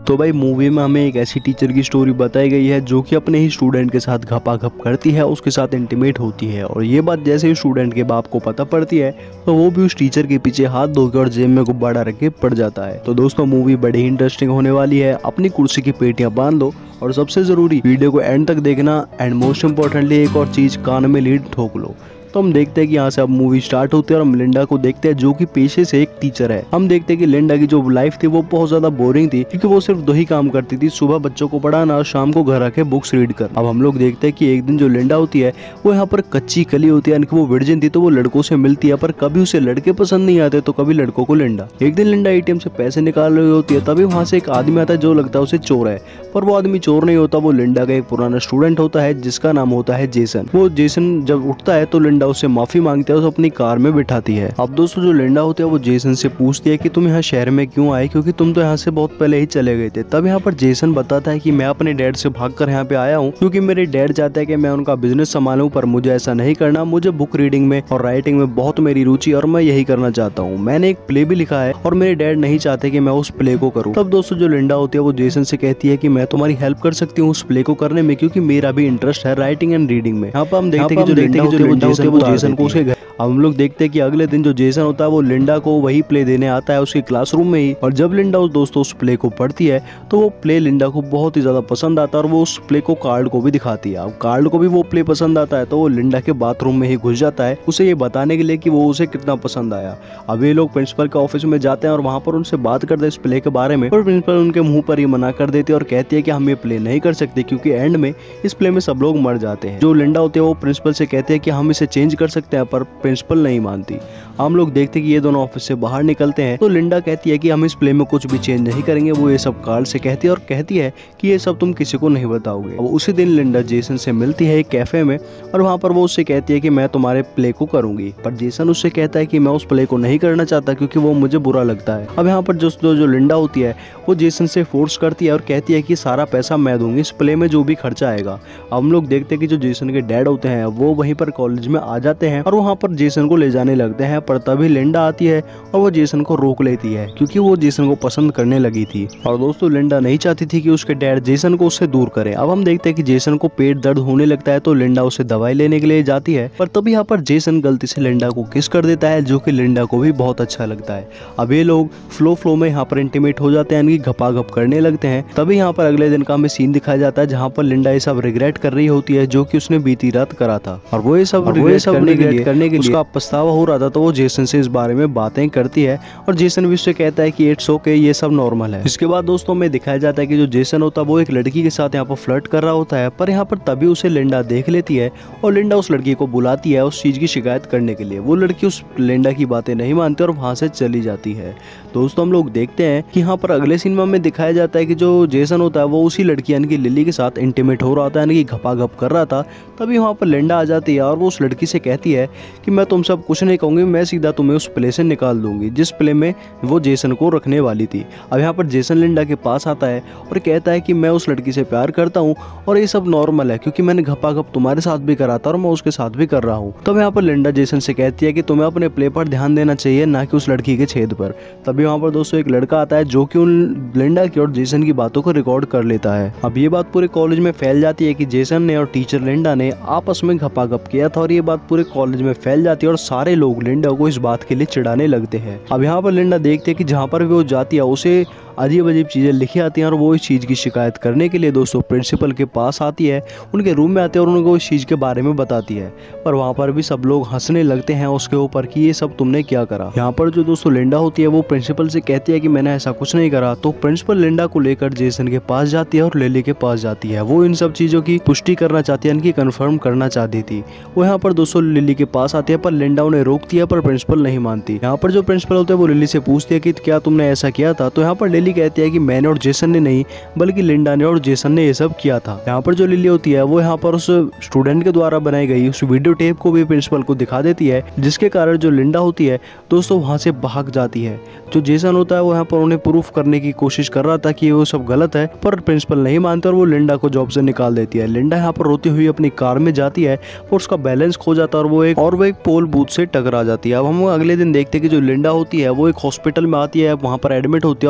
तो भाई मूवी में हमें एक ऐसी टीचर की स्टोरी बताई गई है जो कि अपने ही स्टूडेंट के साथ घपाघप करती है, उसके साथ इंटीमेट होती है। और ये बात जैसे ही स्टूडेंट के बाप को पता पड़ती है तो वो भी उस टीचर के पीछे हाथ धोके और जेब में गुब्बारा रख के पड़ जाता है। तो दोस्तों मूवी बड़ी ही इंटरेस्टिंग होने वाली है, अपनी कुर्सी की पेटियां बांध लो और सबसे जरूरी वीडियो को एंड तक देखना। एंड मोस्ट इम्पोर्टेंटली एक और चीज, कान में लीड ठोक लो। तो हम देखते हैं कि यहाँ से अब मूवी स्टार्ट होती है और हम लिंडा को देखते हैं जो कि पेशे से एक टीचर है। हम देखते हैं कि लिंडा की जो लाइफ थी वो बहुत ज्यादा बोरिंग थी क्योंकि वो सिर्फ 2 ही काम करती थी, सुबह बच्चों को पढ़ाना और शाम को घर आके बुक्स रीड कर। अब हम लोग देखते हैं कि एक दिन जो लिंडा होती है वो यहाँ पर कच्ची कली होती है, यानी कि वो वर्जिन थी, तो वो लड़कों से मिलती है, पर कभी उसे लड़के पसंद नहीं आते तो कभी लड़कों को लिंडा। एक दिन लिंडा ATM से पैसे निकाल रही होती है, तभी वहाँ से एक आदमी आता है जो लगता है उसे चोर है, पर वो आदमी चोर नहीं होता, वो लिंडा का एक पुराना स्टूडेंट होता है जिसका नाम होता है जेसन। वो जेसन जब उठता है तो लिंडा उससे माफी मांगती है, उसे अपनी कार में बिठाती है। अब दोस्तों जो लिंडा होती है वो जेसन से पूछती है कि तुम यहाँ शहर में क्यों आए, क्योंकि तुम तो यहाँ से बहुत पहले ही चले गए थे। तब यहाँ पर जेसन बताता है कि मैं अपने डैड से भागकर यहाँ पे आया हूँ क्योंकि मेरे डैड चाहते हैं कि मैं उनका बिजनेस संभालूं, पर मुझे ऐसा नहीं करना। मुझे बुक रीडिंग में और राइटिंग में बहुत मेरी रुचि और मैं यही करना चाहता हूँ। मैंने एक प्ले भी लिखा है और मेरे डैड नहीं चाहते कि मैं उस प्ले को करूँ। तब दोस्तों जो लिंडा होती है वो जेसन से कहती है कि मैं तुम्हारी हेल्प कर सकती हूँ उस प्ले को करने में, क्योंकि मेरा भी इंटरेस्ट है राइटिंग एंड रीडिंग में। यहाँ पर हम देखते हैं कि जो लिंडा होती है वो जेसन को उसके घर। अब हम लोग देखते हैं कि अगले दिन जो जेसन होता है वो लिंडा को वही प्ले देने आता है उसके क्लासरूम में ही। और जब लिंडा उस प्ले को पढ़ती है तो वो प्ले लिंडा को बहुत ही ज्यादा पसंद आता है और वो उस प्ले को कार्ड को भी दिखाती है। अब कार्ड को भी वो प्ले पसंद आता है तो वो लिंडा के बाथरूम में ही घुस जाता है उसे ये बताने के लिए कि वो उसे कितना पसंद आया। अब ये लोग प्रिंसिपल के ऑफिस में जाते हैं और वहाँ पर उनसे बात करते हैं इस प्ले के बारे में, और प्रिंसिपल उनके मुंह पर ही मना कर देती है और कहती है कि हम ये प्ले नहीं कर सकते क्योंकि एंड में इस प्ले में सब लोग मर जाते हैं। जो लिंडा होती है वो प्रिंसिपल से कहते हैं कि हम इसे चेंज कर सकते हैं, पर प्रिंसिपल नहीं मानती। हम लोग देखते हैं कि ये दोनों ऑफिस से बाहर निकलते हैं तो लिंडा कहती है कि हम इस प्ले में कुछ भी चेंज नहीं करेंगे। वो ये सब कार्ल से कहती है और कहती है कि ये सब तुम किसी को नहीं बताओगे। अब उसी दिन लिंडा जेसन से मिलती है एक कैफे में और वहाँ पर वो उससे कहती है कि मैं तुम्हारे प्ले को करूंगी, पर जेसन उससे कहता है कि मैं उस प्ले को नहीं करना चाहता क्योंकि वो मुझे बुरा लगता है। अब यहाँ पर जो लिंडा होती है वो जेसन से फोर्स करती है और कहती है कि सारा पैसा मैं दूंगी इस प्ले में जो भी खर्चा आएगा। अब हम लोग देखते हैं कि जो जेसन के डैड होते हैं वो वहीं पर कॉलेज में आ जाते हैं और वहाँ पर जेसन को ले जाने लगते हैं, पर तभी लिंडा आती है और वो जेसन को रोक लेती है क्योंकि वो जेसन को पसंद करने लगी थी। और दोस्तों लिंडा नहीं चाहती थी कि उसके डैड जेसन को उससे दूर करे। अब हम देखते हैं कि जेसन को पेट दर्द होने लगता है तो लिंडा उसे दवाई लेने के लिए जाती है, पर तभी यहाँ पर जेसन गलती से लिंडा को किस कर देता है जो कि लिंडा को भी बहुत अच्छा लगता है। अब ये लोग फ्लो में यहाँ पर इंटीमेट हो जाते हैं, यानी घपाघप करने लगते हैं। तभी यहाँ पर अगले दिन का हमें सीन दिखाया जाता है जहाँ पर लिंडा ये सब रिग्रेट कर रही होती है जो कि उसने बीती रात करा था, और वो ये सब रिग्रेट करने के लिए उसका पछतावा हो रहा था। तो वो जेसन से इस बारे में बातें करती है और जेसन भी उससे कहता है कि इट्स ओके, ये सब नॉर्मल है। इसके बाद दोस्तों में दिखाया जाता है कि जो जेसन होता है वो एक लड़की के साथ यहाँ पर फ्लर्ट कर रहा होता है, पर यहाँ पर तभी उसे लिंडा देख लेती है और लिंडा उस लड़की को बुलाती है उस चीज की शिकायत करने के लिए। वो लड़की उस लिंडा की बातें नहीं मानती और वहां से चली जाती है। दोस्तों हम लोग देखते हैं कि यहाँ पर अगले सीन में हमें दिखाया जाता है कि जो जेसन होता है वो उसी लड़की यानी कि लिली के साथ इंटीमेट हो रहा था, यानी कि घपाघप कर रहा था। तभी वहाँ पर लिंडा आ जाती है और वो उस लड़की से कहती है कि मैं तुम सब कुछ नहीं कहूंगी, मैं सीधा तुम्हें उस प्ले से निकाल दूंगी जिस प्ले में वो जेसन को रखने वाली थी। अब यहाँ पर जेसन लिंडा के पास आता है और कहता है कि मैं उस लड़की से प्यार करता हूँ और ये सब नॉर्मल है क्योंकि मैंने घपाघप तुम्हारे साथ भी करा था और मैं उसके साथ भी कर रहा हूँ। तब यहाँ पर लिंडा जेसन से कहती है कि तुम्हें अपने प्ले पर ध्यान देना चाहिए, ना कि उस लड़की के छेद पर। तभी वहाँ पर दोस्तों एक लड़का आता है जो कि उन लिंडा की और जेसन की बातों को रिकॉर्ड कर लेता है। अब ये बात पूरे कॉलेज में फैल जाती है कि जेसन ने और टीचर लिंडा ने आपस में घपाघप किया था, और ये बात पूरे कॉलेज में फैल जाती है और सारे लोग लिंडा को इस बात के लिए चिढ़ाने लगते हैं। अब यहाँ पर लिंडा देखते हैं कि जहाँ पर भी वो जाती है उसे अजीब अजीब चीज़ें लिखी आती हैं और वो इस चीज़ की शिकायत करने के लिए दोस्तों प्रिंसिपल के पास आती है, उनके रूम में आती है और उनको इस चीज़ के बारे में बताती है। पर वहाँ पर भी सब लोग हंसने लगते हैं उसके ऊपर कि ये सब तुमने क्या करा। यहाँ पर जो दोस्तों लिंडा होती है वो प्रिंसिपल से कहती है कि मैंने ऐसा कुछ नहीं करा। तो प्रिंसिपल लिंडा को लेकर जेसन के पास जाती है और लिली के पास जाती है। वो इन सब चीज़ों की पुष्टि करना चाहती है, इनकी कन्फर्म करना चाहती थी। वो यहाँ पर दोस्तों लिली के पास आती है पर लिंडा उन्हें रोकती है, पर प्रिंसिपल नहीं मानती। यहाँ पर जो प्रिंसिपल होते हैं वो लिली से पूछती है कि क्या तुमने ऐसा किया था। तो यहाँ पर लिली कहती है कि मैंने और जेसन ने नहीं, बल्कि लिंडा ने और जेसन ने ये सब किया था। यहाँ पर जो लिली होती है वो यहाँ पर उस स्टूडेंट के द्वारा बनाई गई उस वीडियो टेप को भी प्रिंसिपल को दिखा देती है, जिसके कारण जो लिंडा होती है दोस्तों वहाँ से भाग जाती है। जो जेसन होता है वो यहाँ पर उन्हें प्रूफ करने की कोशिश कर रहा था कि वो सब गलत है, पर प्रिंसिपल नहीं मानते और वो लिंडा को जॉब से निकाल देती है। लिंडा यहाँ पर रोती हुई अपनी कार में जाती है और उसका बैलेंस खो जाता है और वो एक पोल बूथ से टकरा जाती है। अब हम अगले दिन देखते हैं कि जो लिंडा होती है वो एक हॉस्पिटल में आती है, वहाँ पर एडमिट होती है और वहाँ पर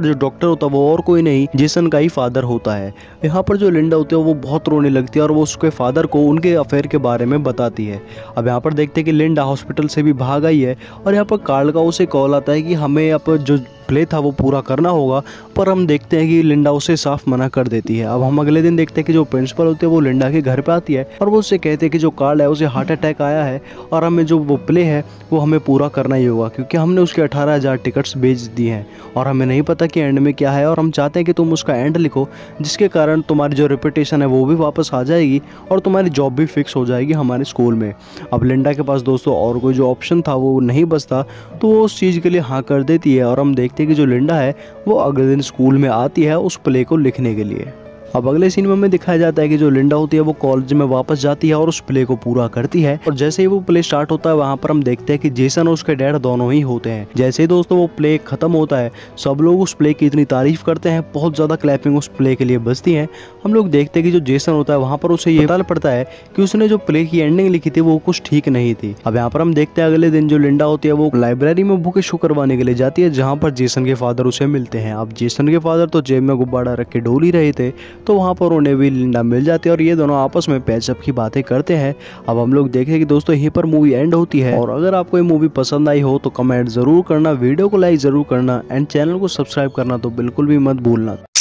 पर जो डॉक्टर होता है वो और कोई नहीं जेसन का ही फादर होता है। यहाँ पर जो लिंडा होती है वो बहुत रोने लगती है और वो उसके फादर को उनके अफेयर के बारे में बताती है। अब यहाँ पर देखते हैं कि लिंडा हॉस्पिटल से भी भाग आई है और यहाँ पर कार्ल का उसे कॉल आता है कि हमें अब जो प्ले था वो पूरा करना होगा, पर हम देखते हैं कि लिंडा उसे साफ मना कर देती है। अब हम अगले दिन देखते हैं कि जो प्रिंसिपल होते हैं वो लिंडा के घर पे आती है और वो उससे कहते हैं कि जो कार्ल है उसे हार्ट अटैक आया है और हमें जो वो प्ले है वो हमें पूरा करना ही होगा, क्योंकि हमने उसके 18,000 टिकट्स बेच दिए हैं और हमें नहीं पता कि एंड में क्या है, और हम चाहते हैं कि तुम उसका एंड लिखो जिसके कारण तुम्हारी जो रेपुटेशन है वो भी वापस आ जाएगी और तुम्हारी जॉब भी फिक्स हो जाएगी हमारे स्कूल में। अब लिंडा के पास दोस्तों और कोई जो ऑप्शन था वो नहीं बचता, तो वो उस चीज़ के लिए हाँ कर देती है और हम देखते हैं कि जो लिंडा है वो अगले दिन स्कूल में आती है उस प्ले को लिखने के लिए। अब अगले सीन में हमें दिखाया जाता है कि जो लिंडा होती है वो कॉलेज में वापस जाती है और उस प्ले को पूरा करती है, और जैसे ही वो प्ले स्टार्ट होता है वहाँ पर हम देखते हैं कि जेसन और उसके डैड दोनों ही होते हैं। जैसे ही दोस्तों वो प्ले खत्म होता है सब लोग उस प्ले की इतनी तारीफ करते हैं, बहुत ज़्यादा क्लैपिंग उस प्ले के लिए बजती है। हम लोग देखते हैं कि जो जेसन होता है वहाँ पर उसे ये पता पड़ता है कि उसने जो प्ले की एंडिंग लिखी थी वो कुछ ठीक नहीं थी। अब यहाँ पर हम देखते हैं अगले दिन जो लिंडा होती है वो लाइब्रेरी में बुक इशू करवाने के लिए जाती है जहाँ पर जेसन के फादर उसे मिलते हैं। अब जेसन के फादर तो जेब में गुब्बारा रख के डोल ही रहे थे, तो वहाँ पर उन्हें लिंडा मिल जाती है और ये दोनों आपस में पैचअप की बातें करते हैं। अब हम लोग देखें कि दोस्तों यहीं पर मूवी एंड होती है, और अगर आपको ये मूवी पसंद आई हो तो कमेंट जरूर करना, वीडियो को लाइक जरूर करना एंड चैनल को सब्सक्राइब करना तो बिल्कुल भी मत भूलना।